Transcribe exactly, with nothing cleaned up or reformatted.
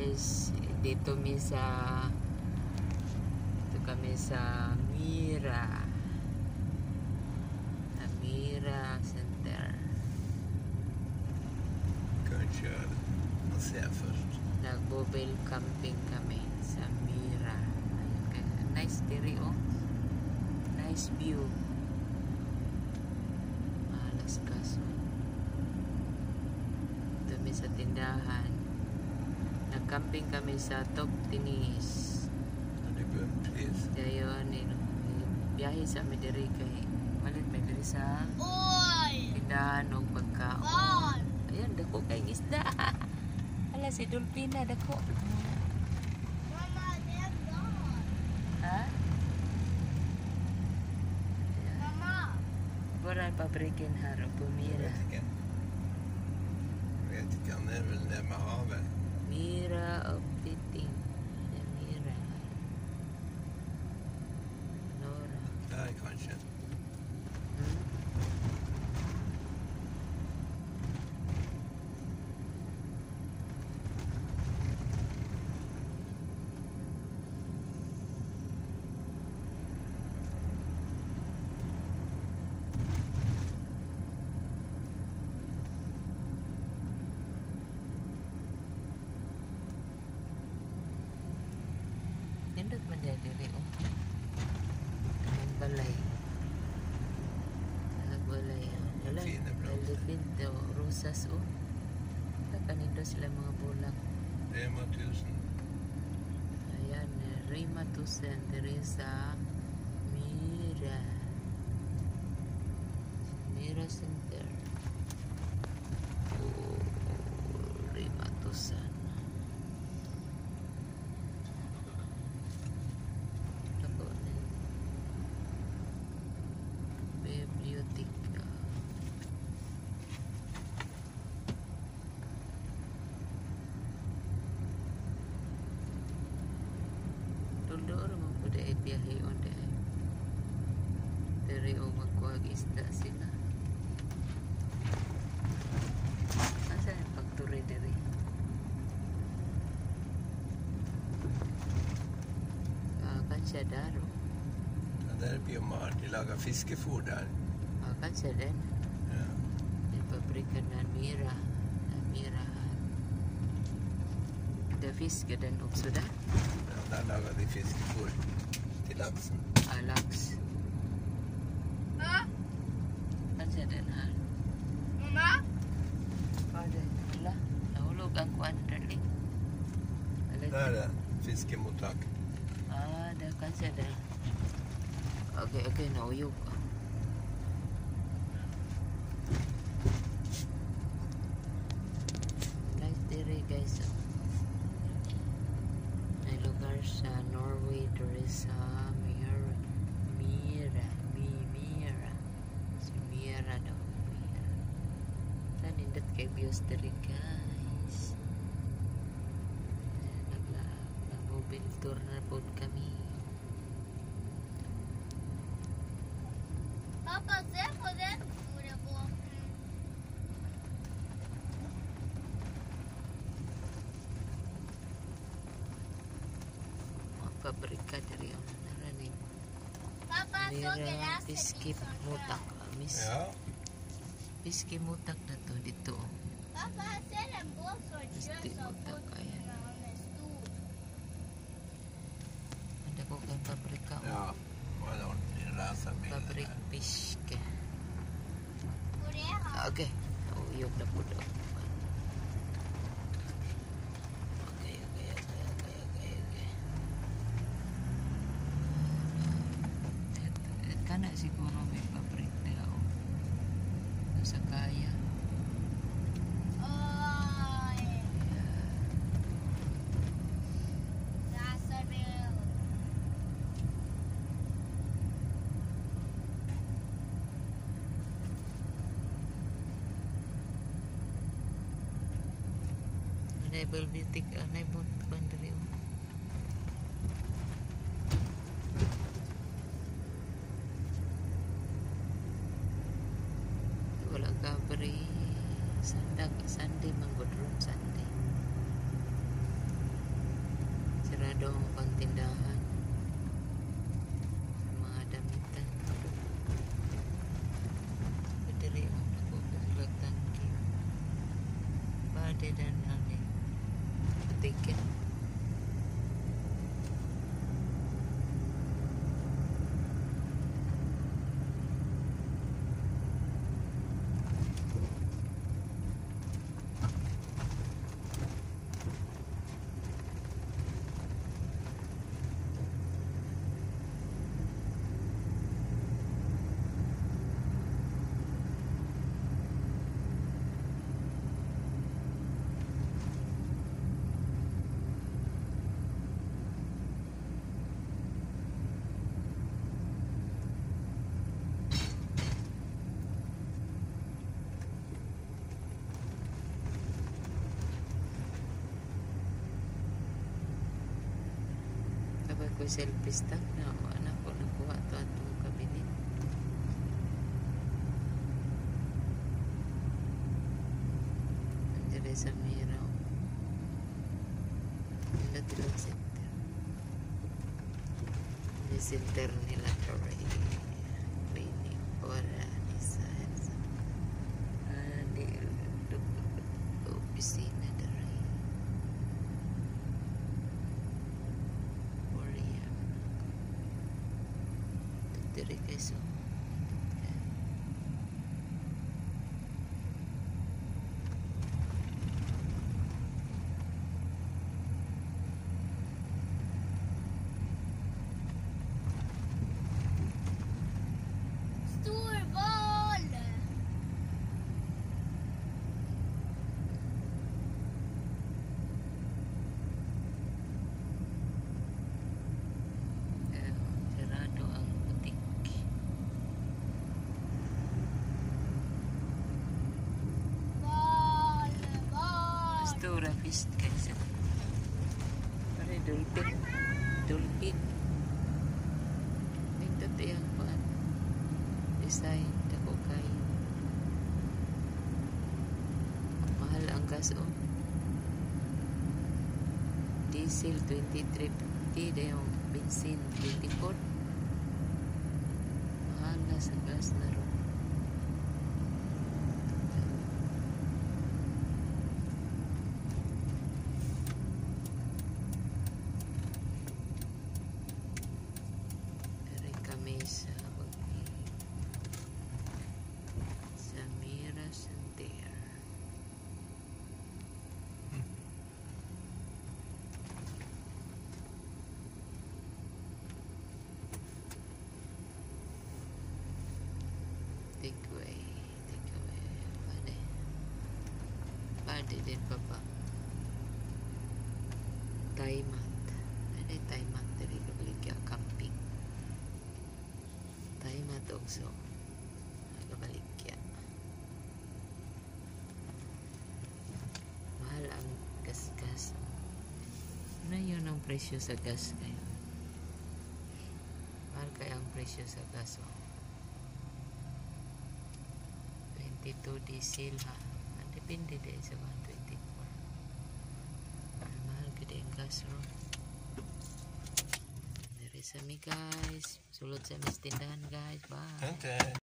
guys, dito mi sa dito kami sa Mira Mira Center. Kanske man ser först. Nag-mobile camping kami sa Mira. Ayun, nice diri oh. Nice view. Malas kaso. Dumi sa tindahan. Nag-camping kami sa Top Tinis. Det är bumpris. Dayon, biyahe sa amin diri kay malit may diri sa tindahan o pagkaon. Ayun, dako kay isda. Ala si Dolpina, dako. Mama, they're gone. Ha? Mama. Våran pabriken här och på Jag Mira. vet inte. Jag vet inte, han är väl där med havet. Mira Updating. Ja, Mira. Nora. Där kanske. Hmm? Nindot man dyan diri oh. Ang balay. Ang balay. Wala. Fina blomster. Nalipid daw. Rosas oh. Kakanindo sila mga bulak. Rema tusen. Ayan. Rima Tusen. Diri sa Mira. Mira Center. Oh. Rima Tusen. Ako na. Biblioteca. Tulor mo po dahil biyahe on dahil. Dari o magkuhag isda sila. Asa yung factory dari? Ah, kanskje der o. Ja, där är Biomar. De lagar fiskefoder där. Ah, kanskje den. Ja. Yung pabrika na Mira. Na Mira. Det fisker den också där. Ja, där lagar de fiskefoder till laxen. Ah, lax. Ha? Kanskje den här. Mama? Pwede. Wala. Nahulog ang kuwan darling. Wala. Där är fiskemottag. Ah, dah kanskje den. Okay, okay. Nauyog. Nice diri guys. May lugar sa Norway. Diri sa Mira. Mira. Mi Mira. Si Mira daw. Mira. Saan indot kay views diri guys. Nagla nag-mobile tour na po kami. Pappa, se på den stora båten. Mga pabrika diri ang naraning. Pappa, såg jag Mira läste Fiskit Mutak. Miss Ja. Fiskit Mutak na to dito. Pappa, jag ser en båt som kör Visste så inte fort vad jag- när han är stor. Ada ko kay pabrika. Ja. Man har en racerbil. Pabrik Fiske. Hvor är han? Okay. Nauyog na po daw. Okay, okay, okay, okay, okay, okay. Et- Kana siguro may pabrik nila o. Sa kaya. Oj, racerbil. Enable bitik, enable bandari. Wala ka beri sandag Sunday manggod ron Sunday. Sarado ang pantindahan sa mga damitan. Pwede rin ang nakukusulat tangki. Bade dan ani. Patikin. Kapag ko selfie stock na ako, anak ko nakuha ito atong kabinet. Andiyan sa Miraw. Nila tilang center. Hindi center nila karay. Clinic. Wala ni sa Ani opisina. Diri guys, so Stor boll! eh, sarado ang butik. Ball! Ball! Stura fish guys. Pare dolphin. Dolphin. Nindot yung pan. Design dako kay. Mahal ang gas oh. Diesel twenty-three fifty dayong bensin twenty-four. Mahal na sa gas na ron. Dari kami sa sa Mira Center. Take away, take away. Pwede. Pwede din pa pa. Taimat. Ano yung Taimat? Dari kabaligya camping. Taimat also. Kabaligya. Mahal ang gas-gas. Ano yun ang presyo sa gas kayo? Mahal kaya ang presyo sa gas oh. twenty-two diesel ha. Depende din sa one twenty-four. Mahal ka din gas ron. Dari sa mi guys. Sulod sa mis tindahan guys. Bye. Okay.